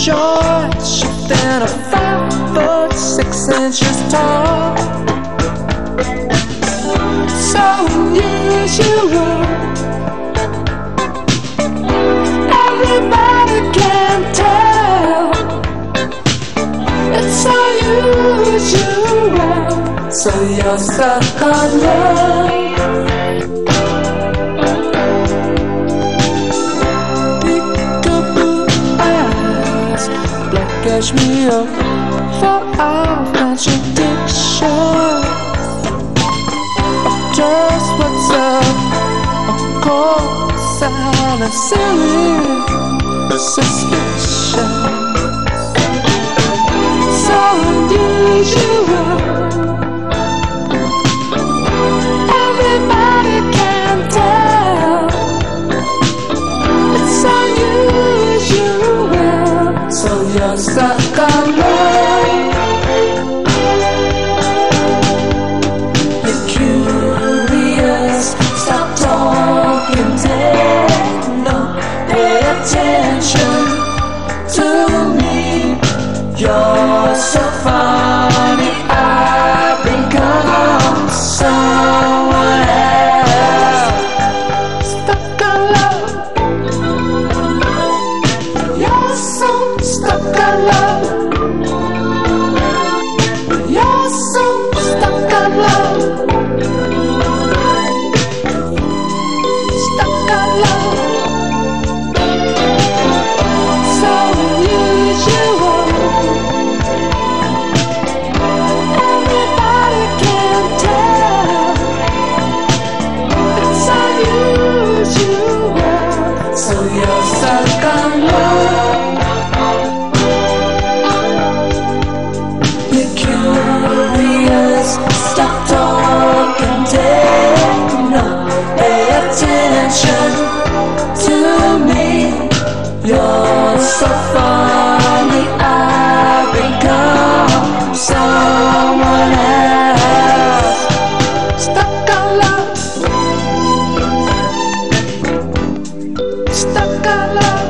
short, than a 5'6" tall. So unusual, everybody can tell. It's unusual, so you're stuck on love. Catch me up for our contradictions of just what's up. Of course, I have a silly suspicion. So unusual, everybody can tell. It's unusual, so you're stuck on love. You're curious, stop talking, take no, pay attention to me. You're so funny, I've become someone else. Stuck on love. You're so stuck on love. You're so stuck on love. Stuck on love. So unusual, everybody can tell. It's unusual, so you're stuck on love. You're curious, stop talking, take no, pay attention to me. You're so funny, I've become someone else. Stuck on love. Stuck on love.